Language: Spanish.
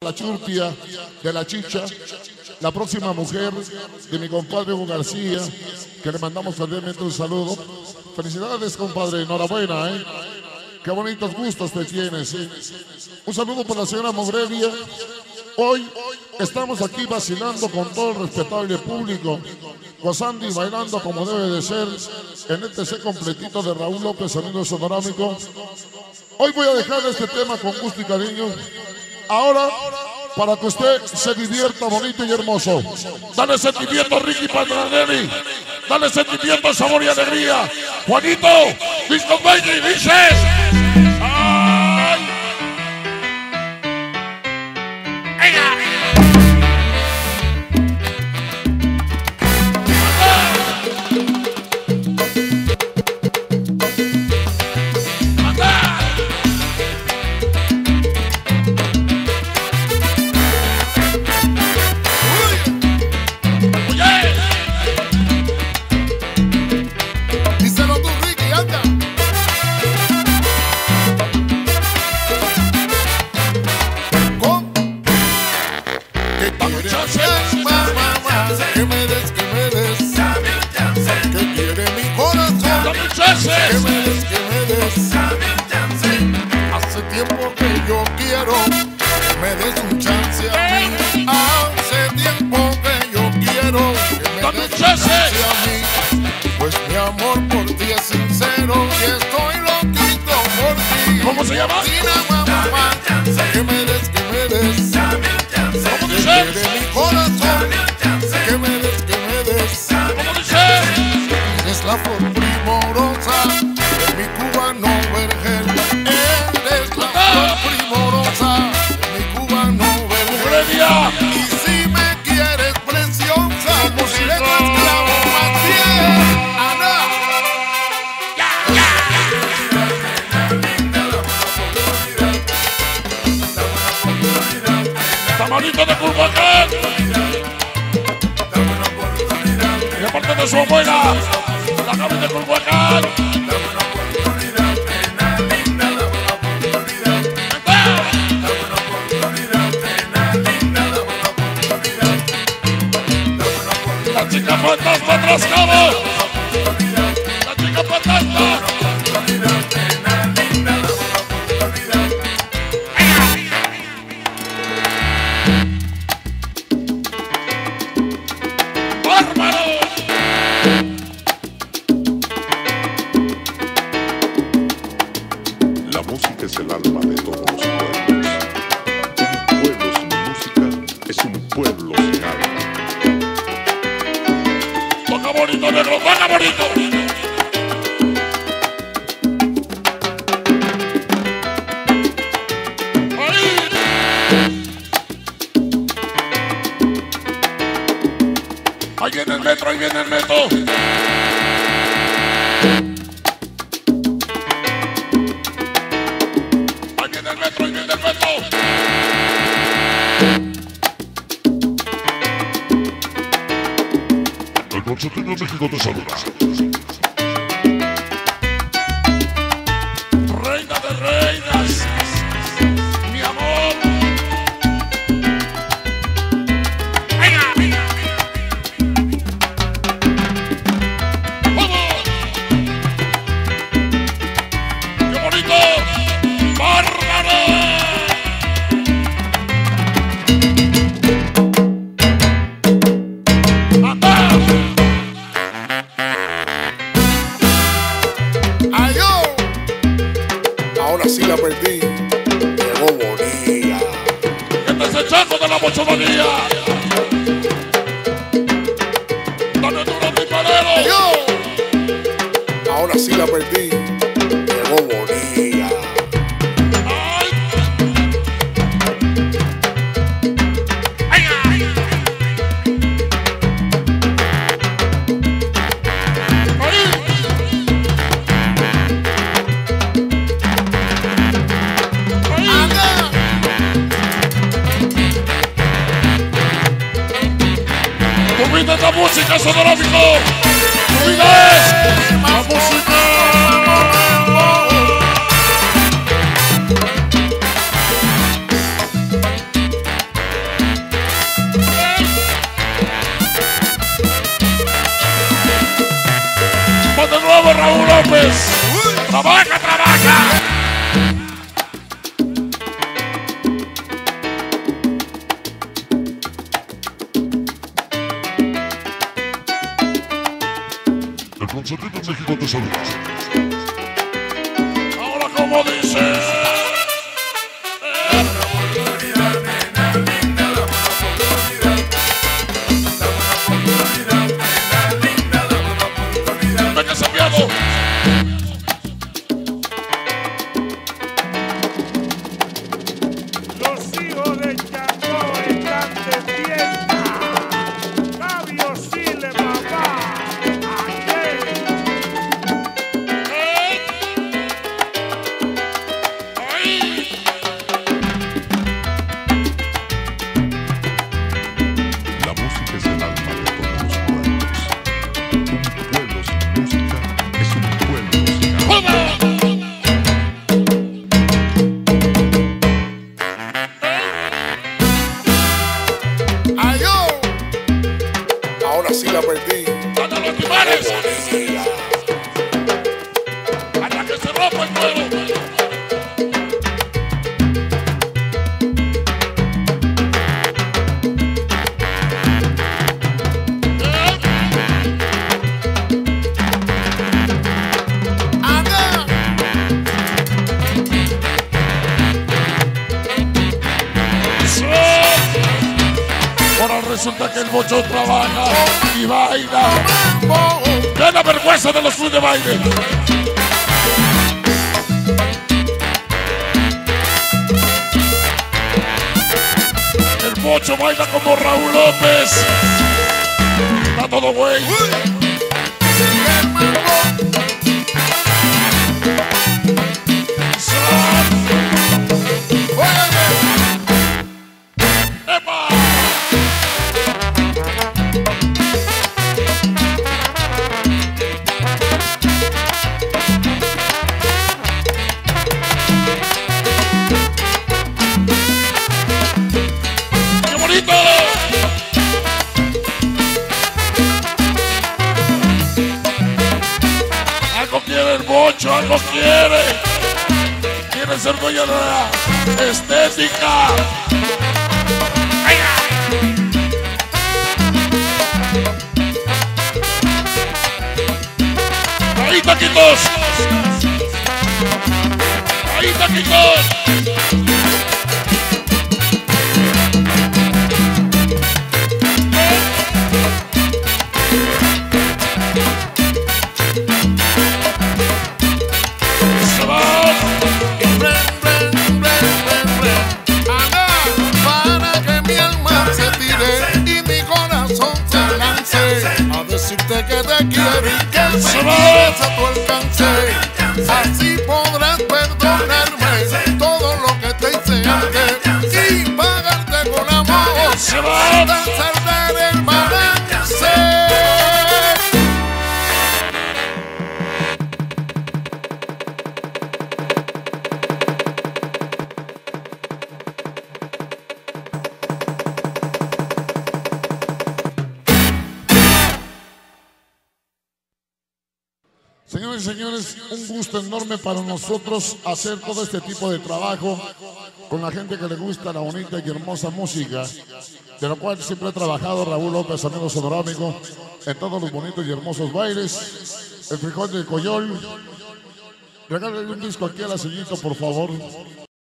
La Churtia de la Chicha, la próxima mujer de mi compadre Hugo García, que le mandamos cordialmente un saludo. Felicidades, compadre, enhorabuena, ¿eh? Qué bonitos gustos te tienes, ¿sí? Un saludo para la señora Morelia. Hoy estamos aquí vacilando con todo el respetable público, gozando y bailando como debe de ser en este set completito de Raúl López, sonido sonorámico. Hoy voy a dejar este tema con gusto y cariño. Ahora, para que usted se divierta bonito y hermoso. Dale sentimiento, Ricky Patranelli. Dale sentimiento, sabor y alegría. Juanito, Disco Baby, dice. ¡Ay! Hace tiempo que yo quiero que me des un chance a mí. Hace tiempo que yo quiero que me des un chance a mí. Pues mi amor por ti es sincero y estoy loquito por ti. ¿Cómo se llama? Que me des, que me des. ¿Cómo Que dice? quiere mi corazón. Que me des, que me des. ¿Cómo dice? Es la flor primorosa de mi cubano vergel. Eres la flor primorosa de mi cubano vergel. Y si me quieres preciosa, pues seré tu esclavo más fiel. Ana. Tamarito de Culhuacán. De parte de su abuela, la Gaby de Culhuacán. La chica fantasma Trascabo. La chica fantasma. ¡Bárbaro! La música es el alma de todos los pueblos. Un pueblo sin música es un pueblo sin alma. Toca bonito, negro, toca bonito. Ahí viene el metro, ahí viene el metro. Ahí viene el metro, ahí viene el metro. El Concertino de México te saluda. Reina de reinas, mi amor. ¡Vamos! ¡Qué bonito! ¡Bárbaro! ¡Anda! ¡Ay, yo! Ahora sí la perdí. Llegó Bonilla. ¡Este es el chaco de la mochomanía! ¡Dale duro, mi palero! ¡Yo! Ahora sí la perdí. Llegó Bonilla. ¡Ay! ¡Anda! ¡Tu vida es la música, sonorámico! ¡Tu vida es la música! López. Trabaja, trabaja. El Concertito en México te saluda. Ahora como dice. Venga, Santiago. Los hijos de Changó están de fiesta. Fabio Sile, papá. La música es el alma de todos los pueblos. Un pueblo sin música es un pueblo sin alma. ¡Ayó! Ahora sí la perdí. ¡Anda los timares! ¡Hasta que se rompa el juego! ¡Anda! Ahora resulta que el Bocho trabaja y baila. ¡Mambo! ¡Qué la vergüenza de los clubes de baile! El Bocho baila como Raúl López. Está todo güey. ¡Sigue el mambo! ¡Óyeme! ¡Epa! ¡Qué bonito! Algo quiere el Bocho, algo quiere. Quiere ser dueño de la estética. ¡Ay, ay! Ahí, taquitos. Ahí, taquitos. Se va. ¡Anda! Para que mi alma se tire y mi corazón se lance a decirte que te quiero y que Se me va. quieres a tu alcance. Así podrás perdonarme todo lo que te hice antes y pagarte con amor. Se va. Danzar del balance. Señores y señores, un gusto enorme para nosotros hacer todo este tipo de trabajo con la gente que le gusta la bonita y hermosa música, de la cual siempre ha trabajado Raúl López, amigo sonorámico, en todos los bonitos y hermosos bailes. El frijol de Coyol. Regálale un disco aquí a la señorita, por favor.